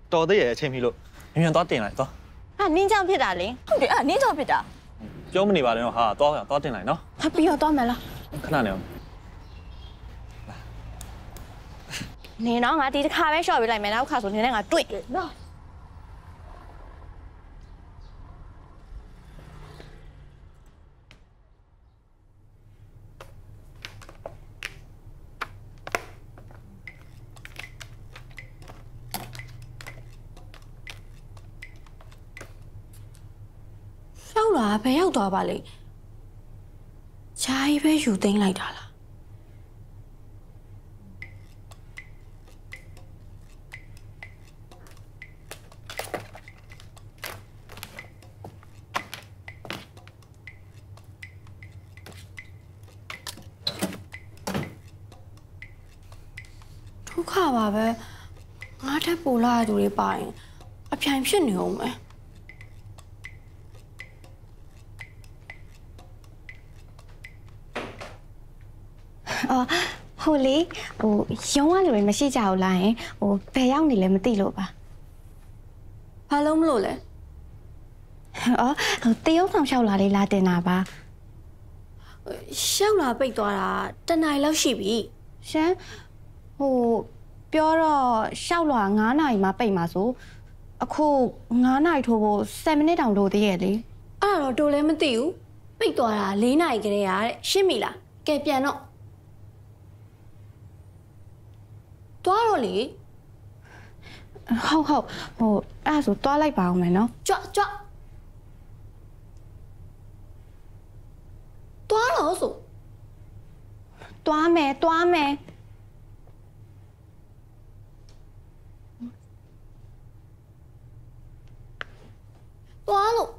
တော်သေးရဲ့အချိန်ပြီလို့မြန်သွားတင်လိုက်သွားဟာနင်းကြောင့်ဖြစ်တာလေဟုတ်တယ်နင်းကြောင့်ဖြစ်တာပြောမနေပါနဲ့တော့ဟာသွားတင်လိုက်နော်ဟာပြီးတော့သွားမယ်လားခဏနေအောင်နင်းတော့ငါဒီတစ်ခါပဲရှော့ပေးလိုက်မယ်နောက်ခါဆိုနင်းနဲ့ငါတွေ့နော်ရောက်လာဘယ်ရောက်သွားပါလဲဂျာကြီးပဲယူသိမ်းလိုက်တာလားဒုက္ခပါပဲငါထက်ပိုလာတဲ့သူတွေပါရင်အပြိုင်ဖြစ်နေအောင်မယ်ဟိုလေရုံးကလူတွေမရှိကြဘူးလားယင်ဘယ်ရောက်နေလဲမသိလို့ပါဘာလို့မလို့လဲတရုတ်ဆောင်လျှောက်လာလေးလာတင်တာပါရှောက်လာပိတ်သွားတာတနင်္လာလောက်ရှိပြီရှင်ပြောတော့လျှောက်လာ9နာရီမှပိတ်မှာဆိုအခု9နာရီထိုးဖို့7မိနစ်တောင်လိုသေးရဲ့လေအဲ့ဒါတော့တိုးလည်းမသိဘူးပိတ်သွားတာ4နာရီကလေးရတဲ့ရှင်းပြီလားကဲပြန်တော့သွားတော့လေဟုတ်အဲ့ဒါဆိုသွားလိုက်ပါအောင်မယ်နော်ကြွသွားတော့ဆိုသွားမယ်သွားလို့